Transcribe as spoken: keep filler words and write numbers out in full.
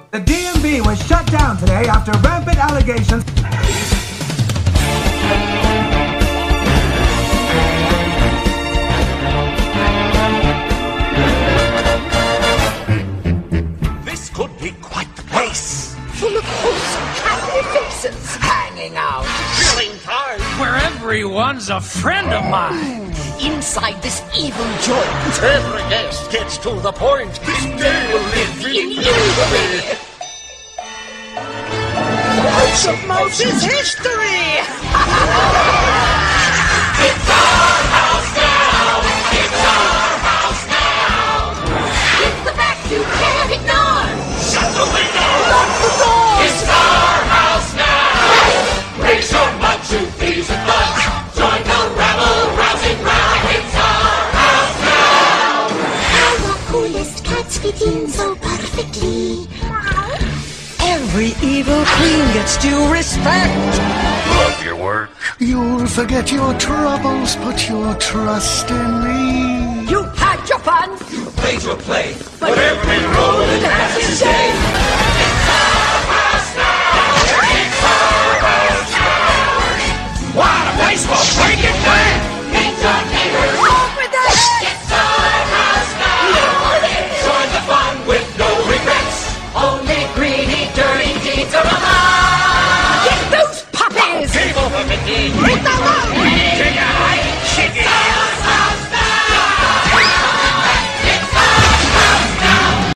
The D M V was shut down today after rampant allegations. This could be quite the place. Full of wholesome, happy faces hanging out. Thrilling time. Where everyone's a friend of mine. Inside this evil joint, Every guest gets to the point. This day will live in infamy. Parts of Mouse's history! It's our house now. It's our house now. It's the fact you can't ignore! Shut the window. Lock the doors! It's our house now. Raise your mud to thieves and buds. Join the rabble, rousing round. It's our house now. How the coolest cats fit in so perfectly. Every evil queen gets due respect. Love your work. You'll forget your troubles, put your trust in me. You had your fun, You played your play, but every role it has its day. It's our house now. It's our house now. What a place for breaking bad. It's our